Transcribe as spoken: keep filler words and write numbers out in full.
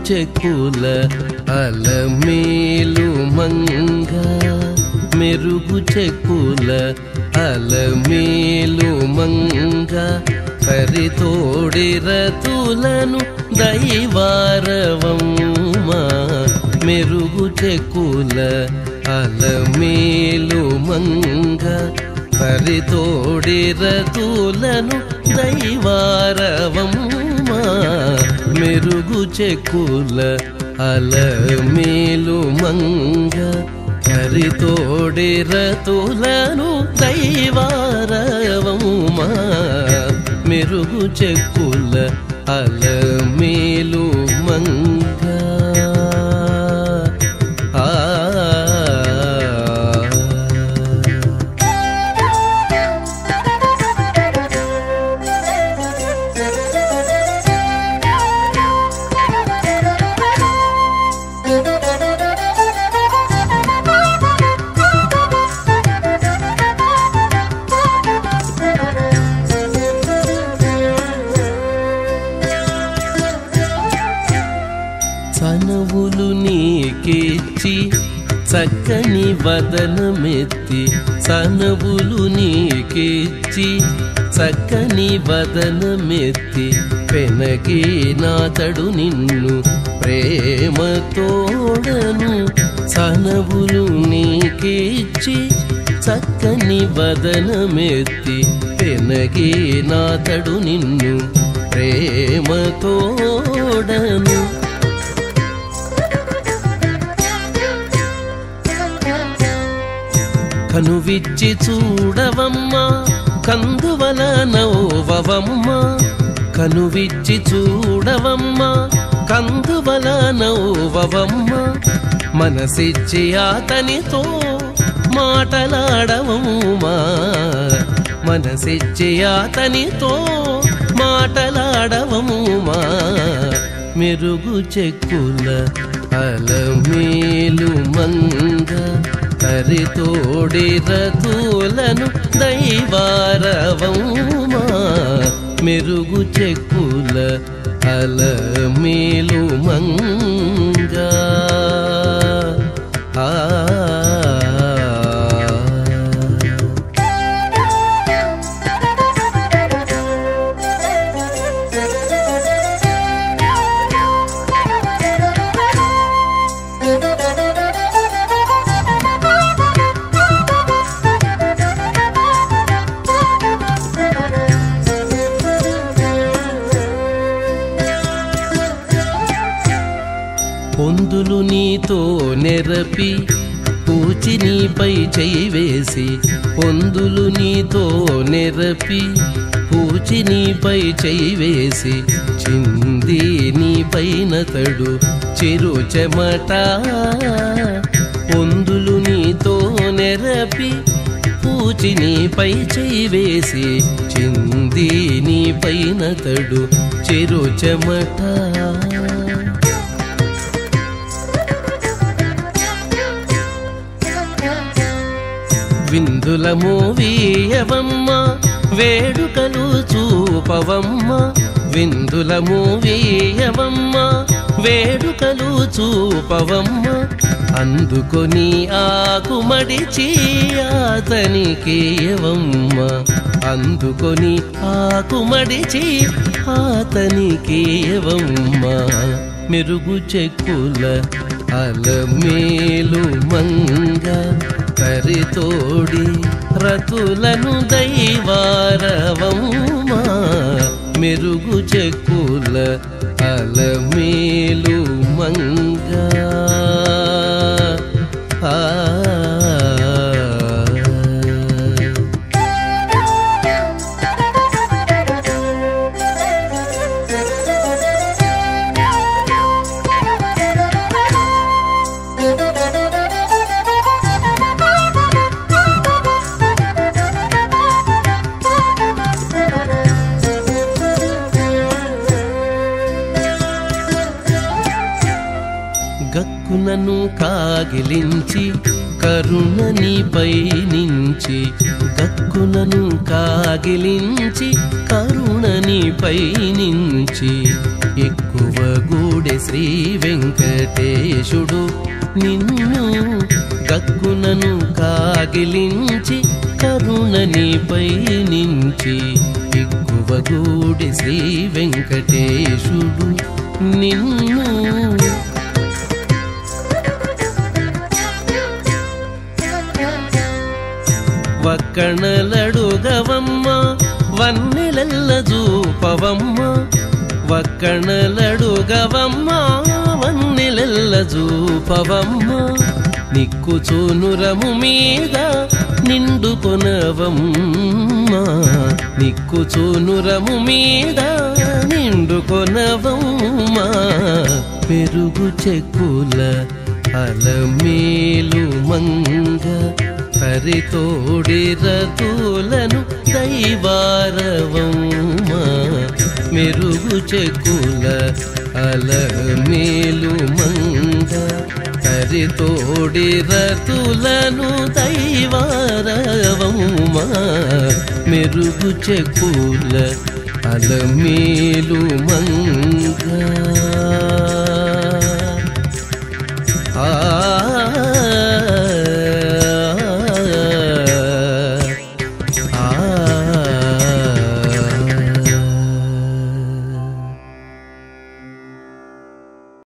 చెక్కుల అలమేలు మంగ మెరుగు చెక్కుల అలమేలు మంగ కరితోడి రతులను దైవారవమ్మ మెరుగు చెక్కుల అలమేలు మంగ కరితోడి రతులను దైవారవమ్మ మెరుగు చెక్కుల అలమేలు మంగ కరితోడి రతులను దైవారవమ్మ మెరుగు చెక్కుల అలమేలు మంగ ఆ చనువులు నీకిచ్చి చక్కని వదనమెత్తి చనువులు నీకిచ్చి చక్కని వదనమెత్తి పెనకి నాతడు నిన్ను ప్రేమతోడను చనువులు నీకిచ్చి చక్కని వదనమెత్తి పెనకి నాతడు నిన్ను ప్రేమతోడను కనువిచ్చి చూడవమ్మ కందువల నవ్వవమ్మ కనువిచ్చి చూడవమ్మ కందువల నవ్వవమ్మ మనసిచ్చి అతనితో మాటలాడవమ్మ మనసిచ్చి అతనితో మాటలాడవమ్మ మెరుగు చెక్కుల అలమేలు మంగ కరితోడి రతులను దైవారవమ్మ మెరుగు చెక్కుల అలమేలు మంగ ఆ పొందులు నీతో నెరపి పూచి నీపై చేయి వేసి పొందులు నీతో నెరపి పూచి నీపై చేయి వేసి చింది నీపైన తడు చిరు చెమట పొందులు నీతో నెరపి పూచి నీపై చేయి వేసి చింది నీపైన తడు చిరు చెమట విందుల మూవీయవమ్మ వేడుకలు చూపవమ్మ విందుల మూవీయవమ్మ వేడుకలు చూపవమ్మ అందుకొని ఆకుమడిచి అతనికియవమ్మ అందుకొని ఆకుమడిచి అతనికియవమ్మ మెరుగు చెక్కుల అలమేలు మంగ కరితోడి రతులను దైవారవమ్మ మెరుగు చెక్కుల అలమేలు మంగ ఆ గక్కునను కాగిలించి కరుణ నీపై నుంచి గక్కులను కాగిలించి కరుణ నీపై నుంచి ఎక్కువ గూడె శ్రీ వెంకటేశుడు నిన్ను గక్కులను కాగిలించి కరుణ నీపై నుంచి ఎక్కువ గూడె శ్రీ వెంకటేశుడు నిన్ను వక్కణలడుగవమ్మ వన్నెలెల్ల జూపవమ్మ వక్కణలడుగవమ్మ వన్నెలెల్ల జూపవమ్మ నిక్కుచూనురము మీద నిండుకొనవమ్మ నిక్కుచూనురము మీద నిండుకొనవమ్మ పెరుగు చెక్కుల అలమేలు మంగ హరితోడి రతులను దైవారవమ్మ మెరుగు చెక్కుల అలమేలు మంగ హరితోడి రతులను దైవారవమ్మ మెరుగు చెక్కుల అలమేలు మంగ ఆ